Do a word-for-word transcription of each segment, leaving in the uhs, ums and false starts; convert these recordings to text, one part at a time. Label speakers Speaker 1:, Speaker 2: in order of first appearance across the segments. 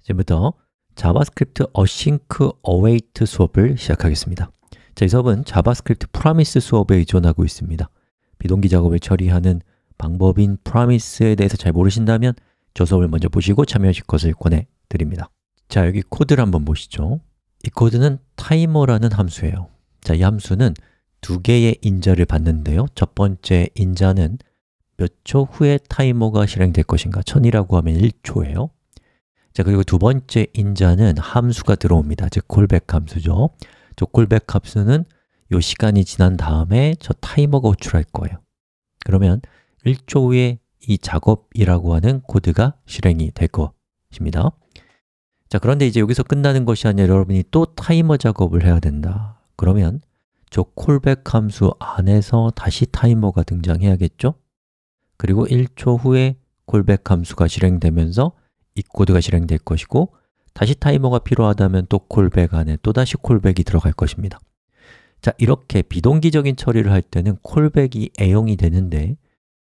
Speaker 1: 지금부터 자바스크립트 async await 수업을 시작하겠습니다. 자, 이 수업은 자바스크립트 프로미스 수업에 의존하고 있습니다. 비동기 작업을 처리하는 방법인 프로미스에 대해서 잘 모르신다면 저 수업을 먼저 보시고 참여하실 것을 권해드립니다. 자, 여기 코드를 한번 보시죠. 이 코드는 타이머라는 함수예요. 자, 이 함수는 두 개의 인자를 받는데요. 첫 번째 인자는 몇 초 후에 타이머가 실행될 것인가, 천이라고 하면 일 초예요. 자, 그리고 두 번째 인자는 함수가 들어옵니다. 즉, 콜백 함수죠. 저 콜백 함수는 이 시간이 지난 다음에 저 타이머가 호출할 거예요. 그러면 일 초 후에 이 작업이라고 하는 코드가 실행이 될 것입니다. 자, 그런데 이제 여기서 끝나는 것이 아니라 여러분이 또 타이머 작업을 해야 된다. 그러면 저 콜백 함수 안에서 다시 타이머가 등장해야겠죠? 그리고 일 초 후에 콜백 함수가 실행되면서 이 코드가 실행될 것이고, 다시 타이머가 필요하다면 또 콜백 안에 또다시 콜백이 들어갈 것입니다. 자, 이렇게 비동기적인 처리를 할 때는 콜백이 애용이 되는데,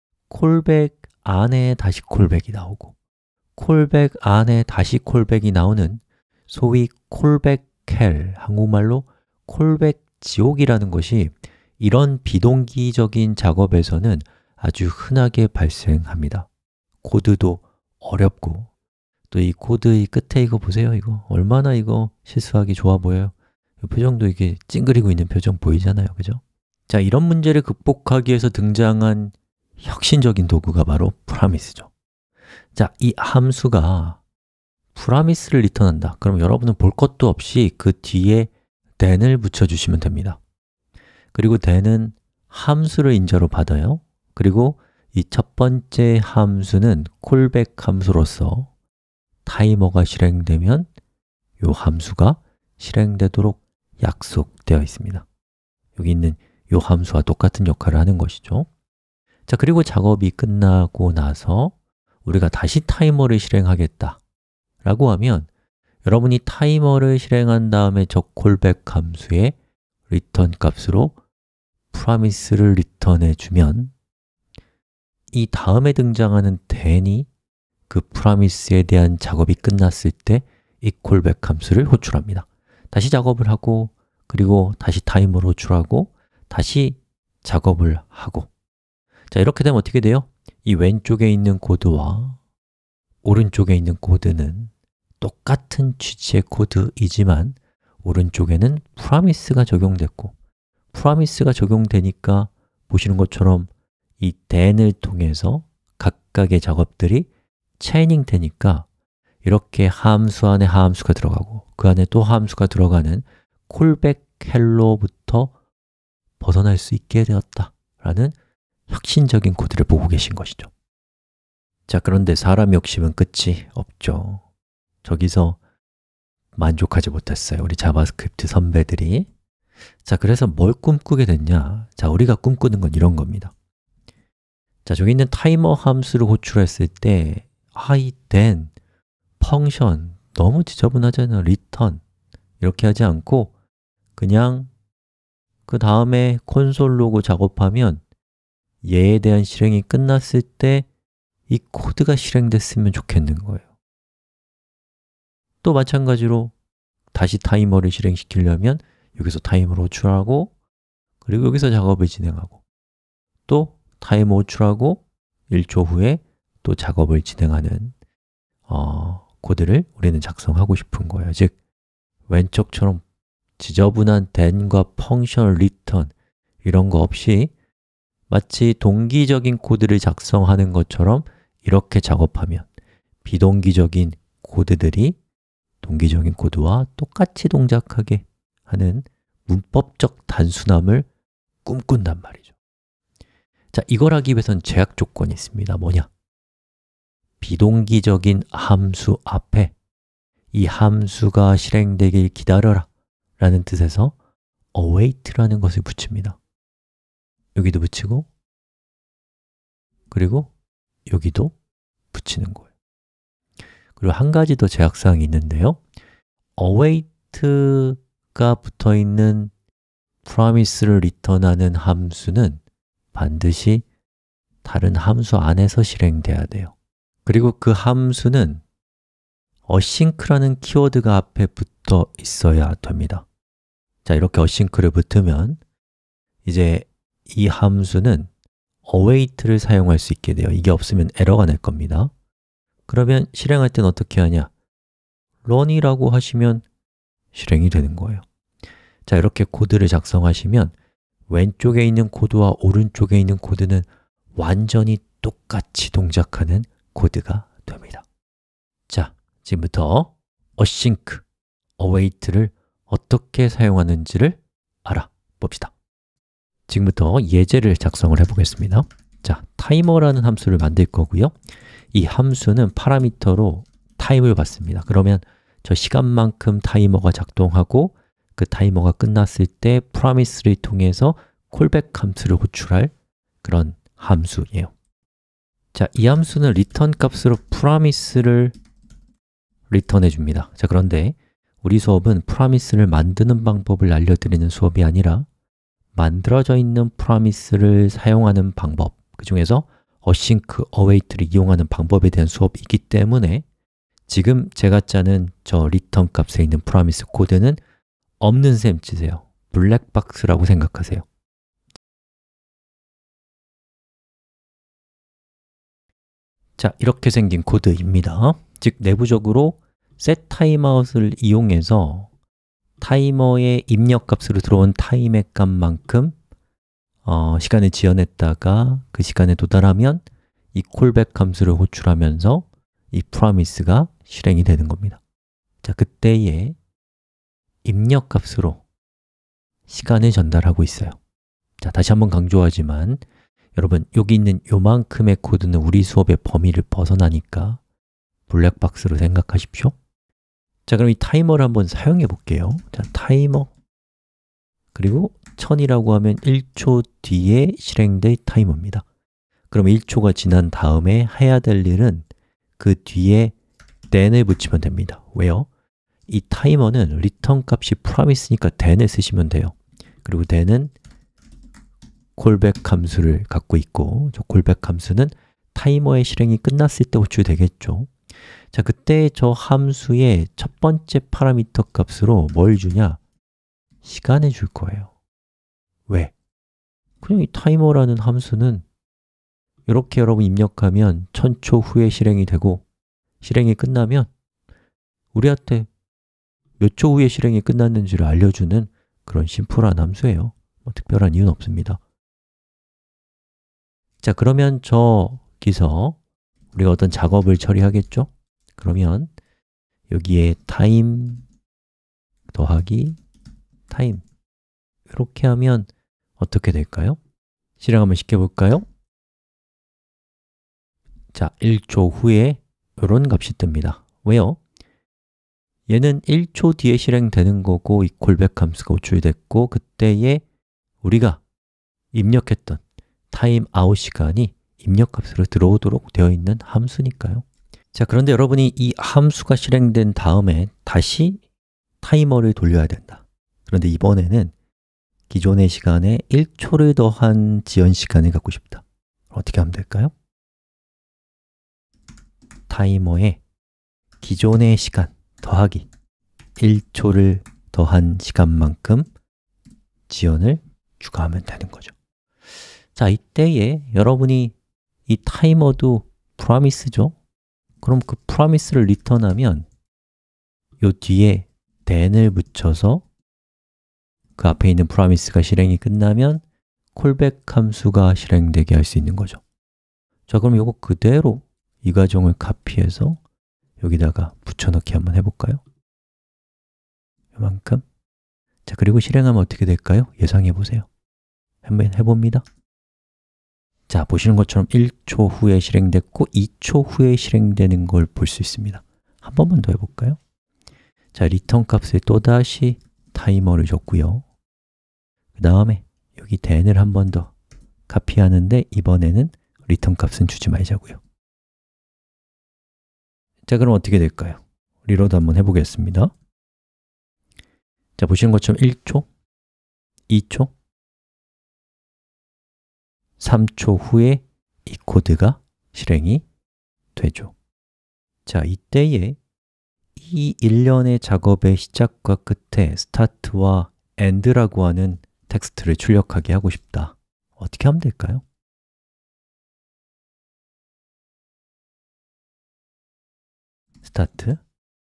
Speaker 1: 콜백 안에 다시 콜백이 나오고, 콜백 안에 다시 콜백이 나오는 소위 콜백 헬, 한국말로 콜백 지옥이라는 것이 이런 비동기적인 작업에서는 아주 흔하게 발생합니다. 코드도 어렵고, 또 이 코드의 끝에 이거 보세요. 이거 얼마나 이거 실수하기 좋아 보여요. 이 표정도 이게 찡그리고 있는 표정 보이잖아요, 그죠? 자, 이런 문제를 극복하기 위해서 등장한 혁신적인 도구가 바로 프로미스죠. 자, 이 함수가 프로미스를 리턴한다. 그럼 여러분은 볼 것도 없이 그 뒤에 then을 붙여주시면 됩니다. 그리고 then은 함수를 인자로 받아요. 그리고 이 첫 번째 함수는 콜백 함수로서 타이머가 실행되면 이 함수가 실행되도록 약속되어 있습니다. 여기 있는 이 함수와 똑같은 역할을 하는 것이죠. 자, 그리고 작업이 끝나고 나서 우리가 다시 타이머를 실행하겠다 라고 하면, 여러분이 타이머를 실행한 다음에 저 콜백 함수의 리턴 값으로 프로미스를 리턴해 주면 이 다음에 등장하는 then이 그 프로미스에 대한 작업이 끝났을 때 이 콜백 함수를 호출합니다. 다시 작업을 하고, 그리고 다시 타이머를 호출하고, 다시 작업을 하고. 자, 이렇게 되면 어떻게 돼요? 이 왼쪽에 있는 코드와 오른쪽에 있는 코드는 똑같은 취지의 코드이지만 오른쪽에는 프로미스가 적용됐고, 프로미스가 적용되니까 보시는 것처럼 이 then을 통해서 각각의 작업들이 체이닝 되니까 이렇게 함수 안에 함수가 들어가고 그 안에 또 함수가 들어가는 콜백 헬로부터 벗어날 수 있게 되었다 라는 혁신적인 코드를 보고 계신 것이죠. 자, 그런데 사람 욕심은 끝이 없죠. 저기서 만족하지 못했어요, 우리 자바스크립트 선배들이. 자, 그래서 뭘 꿈꾸게 됐냐? 자, 우리가 꿈꾸는 건 이런 겁니다. 자, 저기 있는 타이머 함수를 호출했을 때 아, 이 then, 펑션 너무 지저분하잖아요. return 이렇게 하지 않고 그냥 그 다음에 콘솔 로그 작업하면 얘에 대한 실행이 끝났을 때 이 코드가 실행됐으면 좋겠는 거예요. 또 마찬가지로 다시 타이머를 실행시키려면 여기서 타이머를 호출하고, 그리고 여기서 작업을 진행하고, 또 타이머 호출하고 일 초 후에 또 작업을 진행하는 어, 코드를 우리는 작성하고 싶은 거예요. 즉, 왼쪽처럼 지저분한 then과 펑션, return 이런 거 없이 마치 동기적인 코드를 작성하는 것처럼 이렇게 작업하면 비동기적인 코드들이 동기적인 코드와 똑같이 동작하게 하는 문법적 단순함을 꿈꾼단 말이죠. 자, 이걸 하기 위해서는 제약 조건이 있습니다. 뭐냐? 비동기적인 함수 앞에 이 함수가 실행되길 기다려라 라는 뜻에서 await라는 것을 붙입니다. 여기도 붙이고, 그리고 여기도 붙이는 거예요. 그리고 한 가지 더 제약사항이 있는데요, await가 붙어있는 promise를 리턴하는 함수는 반드시 다른 함수 안에서 실행돼야 돼요. 그리고 그 함수는 어싱크라는 키워드가 앞에 붙어 있어야 됩니다. 자, 이렇게 어싱크를 붙으면 이제 이 함수는 await를 사용할 수 있게 돼요. 이게 없으면 에러가 날 겁니다. 그러면 실행할 때는 어떻게 하냐? run이라고 하시면 실행이 되는 거예요. 자, 이렇게 코드를 작성하시면 왼쪽에 있는 코드와 오른쪽에 있는 코드는 완전히 똑같이 동작하는 코드가 됩니다. 자, 지금부터 async, await를 어떻게 사용하는지를 알아봅시다. 지금부터 예제를 작성을 해보겠습니다. 자, 타이머라는 함수를 만들 거고요. 이 함수는 파라미터로 타임을 받습니다. 그러면 저 시간만큼 타이머가 작동하고 그 타이머가 끝났을 때 promise를 통해서 콜백 함수를 호출할 그런 함수예요. 자, 이 함수는 return 값으로 promise를 리턴해 줍니다. 자, 그런데 우리 수업은 promise를 만드는 방법을 알려드리는 수업이 아니라 만들어져 있는 promise를 사용하는 방법, 그 중에서 async, await를 이용하는 방법에 대한 수업이기 때문에 지금 제가 짜는 저 return 값에 있는 promise 코드는 없는 셈 치세요. 블랙박스라고 생각하세요. 자, 이렇게 생긴 코드입니다. 즉, 내부적으로 setTimeout을 이용해서 타이머의 입력값으로 들어온 타임의 값만큼 어, 시간을 지연했다가 그 시간에 도달하면 이 콜백 함수를 호출하면서 이 promise가 실행이 되는 겁니다. 자, 그때의 입력값으로 시간을 전달하고 있어요. 자, 다시 한번 강조하지만 여러분, 여기 있는 요만큼의 코드는 우리 수업의 범위를 벗어나니까 블랙박스로 생각하십시오. 자, 그럼 이 타이머를 한번 사용해 볼게요. 자, 타이머 그리고 천이라고 하면 일 초 뒤에 실행될 타이머입니다. 그럼 일 초가 지난 다음에 해야 될 일은 그 뒤에 then을 붙이면 됩니다. 왜요? 이 타이머는 return 값이 promise니까 then을 쓰시면 돼요. 그리고 then은 콜백 함수를 갖고 있고 저 콜백 함수는 타이머의 실행이 끝났을 때 호출되겠죠. 자, 그때 저 함수의 첫 번째 파라미터 값으로 뭘 주냐? 시간을 줄 거예요. 왜? 그냥 이 타이머라는 함수는 이렇게 여러분 입력하면 천 초 후에 실행이 되고 실행이 끝나면 우리한테 몇 초 후에 실행이 끝났는지를 알려주는 그런 심플한 함수예요. 뭐 특별한 이유는 없습니다. 자, 그러면 저기서 우리가 어떤 작업을 처리하겠죠? 그러면 여기에 time 더하기 time 이렇게 하면 어떻게 될까요? 실행 한번 시켜볼까요? 자, 일 초 후에 이런 값이 뜹니다. 왜요? 얘는 일 초 뒤에 실행되는 거고 이 콜백 함수가 호출됐고 그때에 우리가 입력했던 타임 아웃 시간이 입력값으로 들어오도록 되어 있는 함수니까요. 자, 그런데 여러분이 이 함수가 실행된 다음에 다시 타이머를 돌려야 된다. 그런데 이번에는 기존의 시간에 일 초를 더한 지연 시간을 갖고 싶다. 어떻게 하면 될까요? 타이머에 기존의 시간 더하기 일 초를 더한 시간만큼 지연을 추가하면 되는 거죠. 자, 이때에 여러분이 이 타이머도 promise죠? 그럼 그 promise를 리턴하면 요 뒤에 then을 붙여서 그 앞에 있는 promise가 실행이 끝나면 콜백 함수가 실행되게 할 수 있는 거죠. 자, 그럼 이거 그대로 이 과정을 카피해서 여기다가 붙여넣기 한번 해볼까요? 요만큼. 자, 그리고 실행하면 어떻게 될까요? 예상해 보세요. 한번 해봅니다. 자, 보시는 것처럼 일 초 후에 실행됐고 이 초 후에 실행되는 걸 볼 수 있습니다. 한 번만 더 해볼까요? 자, 리턴 값에 또다시 타이머를 줬고요. 그 다음에 여기 then을 한 번 더 카피하는데 이번에는 리턴 값은 주지 말자고요. 자, 그럼 어떻게 될까요? 리로드 한번 해보겠습니다. 자, 보시는 것처럼 일 초, 이 초, 삼 초 후에 이 코드가 실행이 되죠. 자, 이때에 이 일련의 작업의 시작과 끝에 start와 end라고 하는 텍스트를 출력하게 하고 싶다. 어떻게 하면 될까요? start,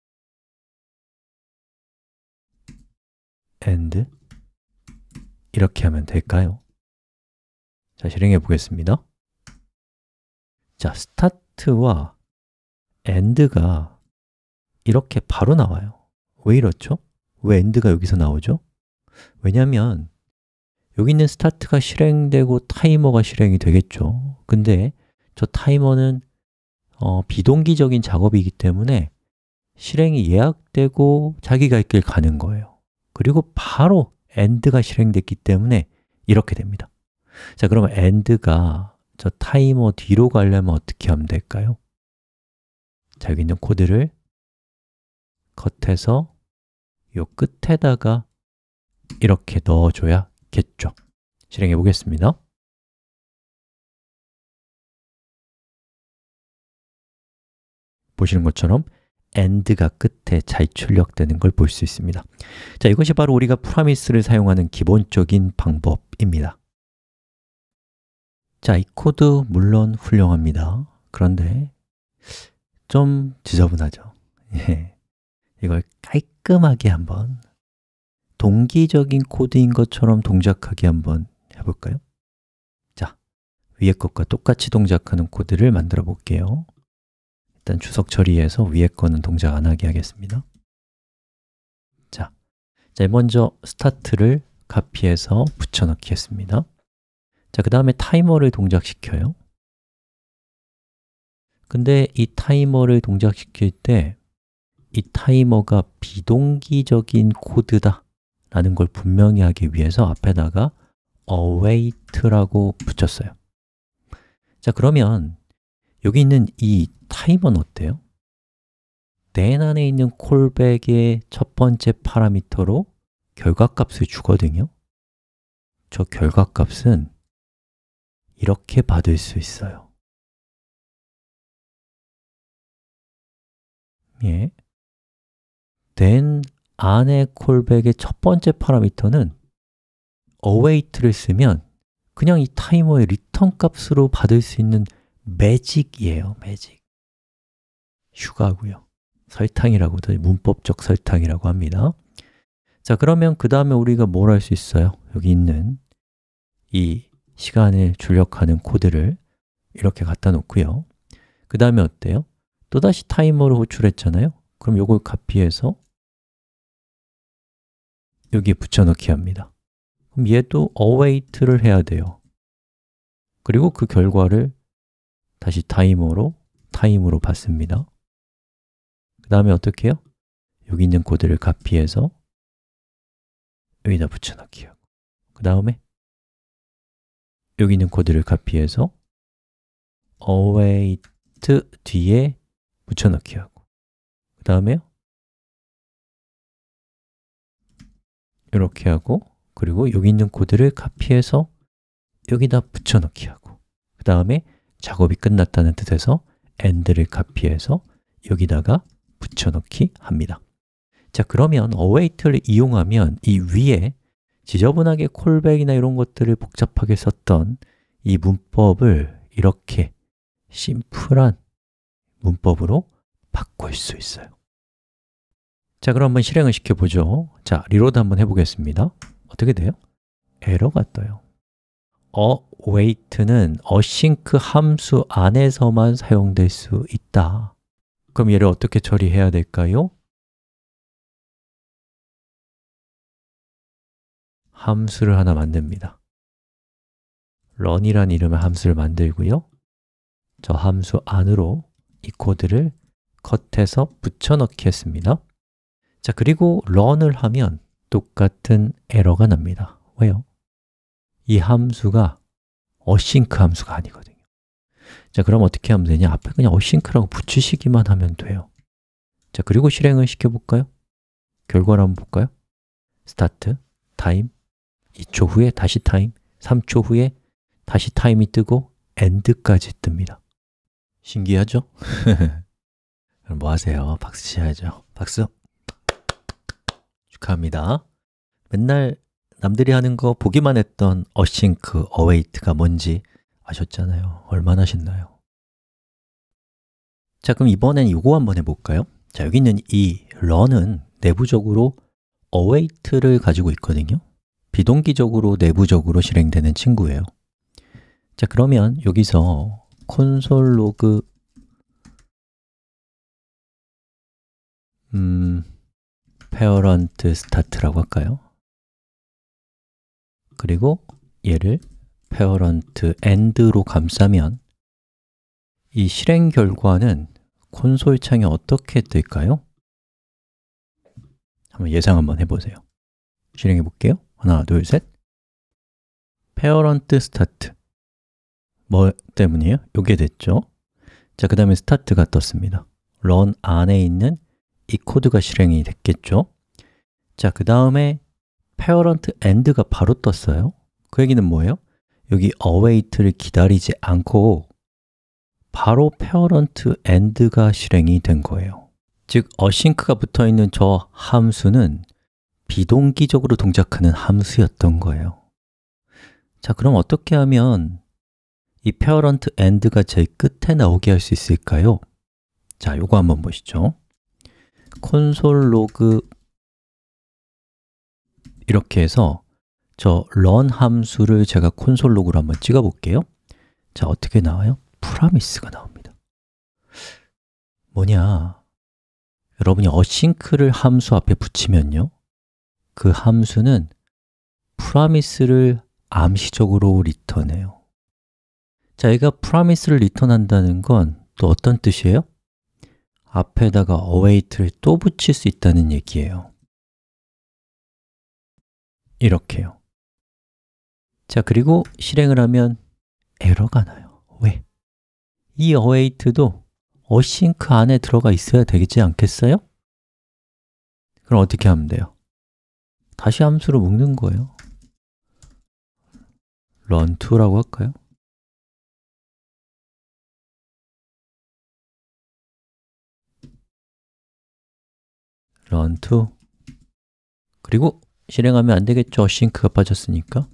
Speaker 1: end 이렇게 하면 될까요? 자, 실행해 보겠습니다. 자, start와 end가 이렇게 바로 나와요. 왜 이렇죠? 왜 end가 여기서 나오죠? 왜냐하면 여기 있는 start가 실행되고 타이머가 실행이 되겠죠. 근데 저 타이머는 어, 비동기적인 작업이기 때문에 실행이 예약되고 자기가 갈 길 가는 거예요. 그리고 바로 end가 실행됐기 때문에 이렇게 됩니다. 자, 그러면 end가 저 타이머 뒤로 가려면 어떻게 하면 될까요? 자, 여기 있는 코드를 컷해서 요 끝에다가 이렇게 넣어줘야겠죠. 실행해 보겠습니다. 보시는 것처럼 end가 끝에 잘 출력되는 걸 볼 수 있습니다. 자, 이것이 바로 우리가 프로미스를 사용하는 기본적인 방법입니다. 자, 이 코드 물론 훌륭합니다. 그런데 좀 지저분하죠. 예. 이걸 깔끔하게 한번 동기적인 코드인 것처럼 동작하게 한번 해볼까요? 자, 위에 것과 똑같이 동작하는 코드를 만들어 볼게요. 일단 주석 처리해서 위에 거는 동작 안 하게 하겠습니다. 자, 자 먼저 스타트를 카피해서 붙여넣기 했습니다. 자, 그 다음에 타이머를 동작시켜요. 근데 이 타이머를 동작시킬 때 이 타이머가 비동기적인 코드다 라는 걸 분명히 하기 위해서 앞에다가 await라고 붙였어요. 자, 그러면 여기 있는 이 타이머는 어때요? then 안에 있는 콜백의 첫 번째 파라미터로 결과값을 주거든요. 저 결과값은 이렇게 받을 수 있어요. 예. then 안에 콜백의 첫 번째 파라미터는 await를 쓰면 그냥 이 타이머의 리턴 값으로 받을 수 있는 매직이에요, 매직. 휴가고요. 설탕이라고도 문법적 설탕이라고 합니다. 자, 그러면 그 다음에 우리가 뭘 할 수 있어요? 여기 있는 이 시간을 출력하는 코드를 이렇게 갖다 놓고요. 그 다음에 어때요? 또다시 타이머를 호출했잖아요. 그럼 이걸 카피해서 여기에 붙여넣기 합니다. 그럼 얘도 await를 해야 돼요. 그리고 그 결과를 다시 타이머로, 타임으로 받습니다. 그 다음에 어떻게 해요? 여기 있는 코드를 카피해서 여기다 붙여넣기 하고, 그 다음에 여기 있는 코드를 카피해서 await 뒤에 붙여넣기 하고, 그 다음에요 이렇게 하고, 그리고 여기 있는 코드를 카피해서 여기다 붙여넣기 하고, 그 다음에 작업이 끝났다는 뜻에서 end를 카피해서 여기다가 붙여넣기 합니다. 자, 그러면 await를 이용하면 이 위에 지저분하게 콜백이나 이런 것들을 복잡하게 썼던 이 문법을 이렇게 심플한 문법으로 바꿀 수 있어요. 자, 그럼 한번 실행을 시켜보죠. 자, 리로드 한번 해보겠습니다. 어떻게 돼요? 에러가 떠요. await는 async 함수 안에서만 사용될 수 있다. 그럼 얘를 어떻게 처리해야 될까요? 함수를 하나 만듭니다. run이라는 이름의 함수를 만들고요. 저 함수 안으로 이 코드를 컷해서 붙여넣기 했습니다. 자, 그리고 run을 하면 똑같은 에러가 납니다. 왜요? 이 함수가 async 함수가 아니거든요. 자, 그럼 어떻게 하면 되냐? 앞에 그냥 async라고 붙이시기만 하면 돼요. 자, 그리고 실행을 시켜볼까요? 결과를 한번 볼까요? start, time, 이 초 후에 다시 time, 삼 초 후에 다시 time이 뜨고 end까지 뜹니다. 신기하죠? 그럼 뭐 하세요? 박수 쳐야죠. 박수! 축하합니다. 맨날 남들이 하는 거 보기만 했던 async, await가 뭔지 아셨잖아요. 얼마나 신나요? 자, 그럼 이번엔 이거 한번 해볼까요? 자, 여기 있는 이 run은 내부적으로 await를 가지고 있거든요. 비동기적으로 내부적으로 실행되는 친구예요. 자, 그러면 여기서 console log 음, parent start라고 할까요? 그리고 얘를 parent end로 감싸면 이 실행 결과는 콘솔 창에 어떻게 뜰까요? 한번 예상 한번 해보세요. 실행해 볼게요. 하나, 둘, 셋. parent start 뭐 때문이에요? 요게 됐죠? 자, 그 다음에 start가 떴습니다. run 안에 있는 이 코드가 실행이 됐겠죠? 자, 그 다음에 parent end가 바로 떴어요. 그 얘기는 뭐예요? 여기 await를 기다리지 않고 바로 parent end가 실행이 된 거예요. 즉, async가 붙어있는 저 함수는 비동기적으로 동작하는 함수였던 거예요. 자, 그럼 어떻게 하면 이 parent end가 제일 끝에 나오게 할 수 있을까요? 자, 요거 한번 보시죠. console log 이렇게 해서 저 run 함수를 제가 콘솔 로그로 한번 찍어 볼게요. 자, 어떻게 나와요? promise가 나옵니다. 뭐냐? 여러분이 async를 함수 앞에 붙이면요, 그 함수는 promise를 암시적으로 리턴해요. 자, 얘가 promise를 리턴한다는 건 또 어떤 뜻이에요? 앞에다가 await를 또 붙일 수 있다는 얘기예요. 이렇게요. 자, 그리고 실행을 하면 에러가 나요. 왜? 이 await도 async 안에 들어가 있어야 되지 않겠어요? 그럼 어떻게 하면 돼요? 다시 함수로 묶는 거예요. run to라고 할까요? run to 그리고 실행하면 안 되겠죠. async가 빠졌으니까.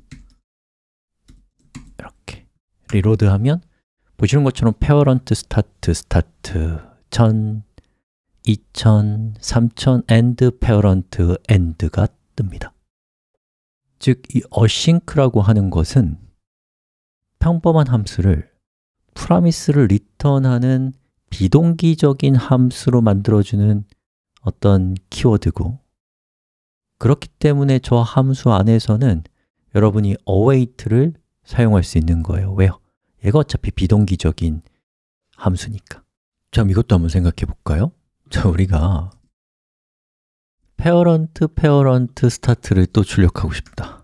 Speaker 1: 이렇게 리로드 하면 보시는 것처럼 parent start, start 천, 이천, 삼천, and parent end가 뜹니다. 즉, 이 async라고 하는 것은 평범한 함수를 promise를 리턴하는 비동기적인 함수로 만들어주는 어떤 키워드고, 그렇기 때문에 저 함수 안에서는 여러분이 await를 사용할 수 있는 거예요. 왜요? 얘가 어차피 비동기적인 함수니까. 자, 그럼 이것도 한번 생각해 볼까요? 자, 우리가 parent, parent, start를 또 출력하고 싶다.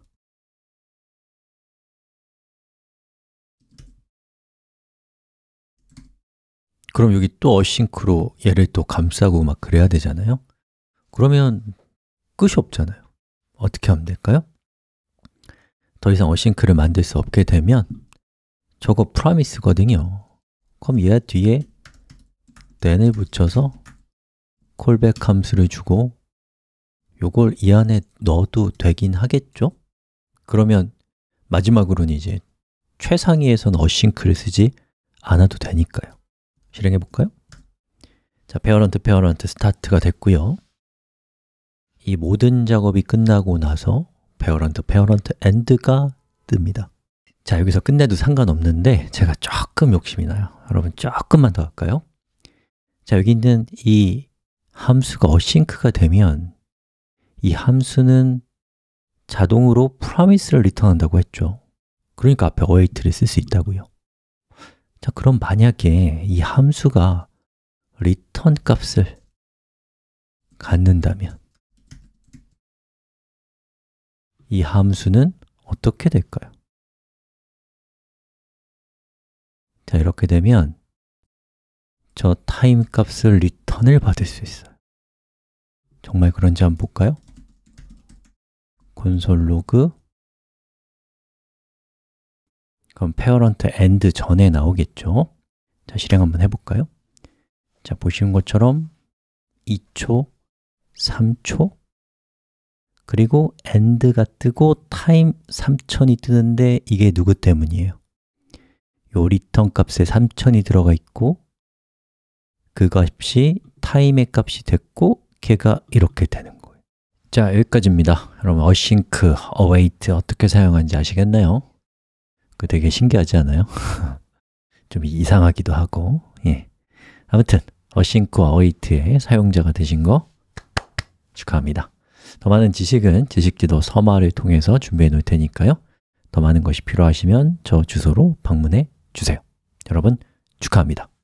Speaker 1: 그럼 여기 또 async로 얘를 또 감싸고 막 그래야 되잖아요? 그러면 끝이 없잖아요. 어떻게 하면 될까요? 더 이상 async를 만들 수 없게 되면 저거 promise거든요. 그럼 얘 뒤에 then을 붙여서 callback 함수를 주고 요걸 이 안에 넣어도 되긴 하겠죠? 그러면 마지막으로는 이제 최상위에서는 async를 쓰지 않아도 되니까요. 실행해 볼까요? 자, parent, parent, start가 됐고요. 이 모든 작업이 끝나고 나서 parent, parent, end가 뜹니다. 자, 여기서 끝내도 상관없는데 제가 조금 욕심이 나요. 여러분, 조금만 더 할까요? 자, 여기 있는 이 함수가 async가 되면 이 함수는 자동으로 promise를 리턴한다고 했죠. 그러니까 앞에 await를 쓸 수 있다고요. 자, 그럼 만약에 이 함수가 return 값을 갖는다면 이 함수는 어떻게 될까요? 자, 이렇게 되면 저 time 값을 return을 받을 수 있어요. 정말 그런지 한번 볼까요? console log 그럼 parent end 전에 나오겠죠? 자, 실행 한번 해볼까요? 자, 보시는 것처럼 이 초, 삼 초, 그리고 end가 뜨고 time 삼천이 뜨는데 이게 누구 때문이에요? 요 return 값에 삼천이 들어가 있고 그 값이 time의 값이 됐고 걔가 이렇게 되는 거예요. 자, 여기까지입니다. 여러분, async, await 어떻게 사용하는지 아시겠나요? 그 되게 신기하지 않아요? 좀 이상하기도 하고. 예. 아무튼 async, await의 사용자가 되신 거 축하합니다. 더 많은 지식은 지식지도 서마를 통해서 준비해 놓을 테니까요. 더 많은 것이 필요하시면 저 주소로 방문해 주세요. 여러분, 축하합니다.